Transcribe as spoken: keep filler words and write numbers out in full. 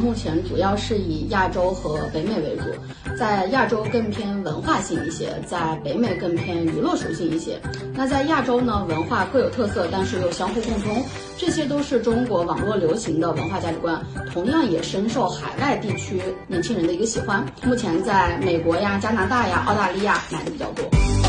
目前主要是以亚洲和北美为主，在亚洲更偏文化性一些，在北美更偏娱乐属性一些。那在亚洲呢，文化各有特色，但是又相互共通，这些都是中国网络流行的文化价值观，同样也深受海外地区年轻人的一个喜欢。目前在美国呀、加拿大呀、澳大利亚买的比较多。